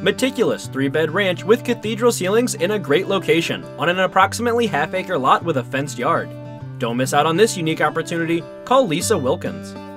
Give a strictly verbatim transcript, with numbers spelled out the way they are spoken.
Meticulous three-bed ranch with cathedral ceilings in a great location on an approximately half-acre lot with a fenced yard. Don't miss out on this unique opportunity. Call Lisa Wilkens.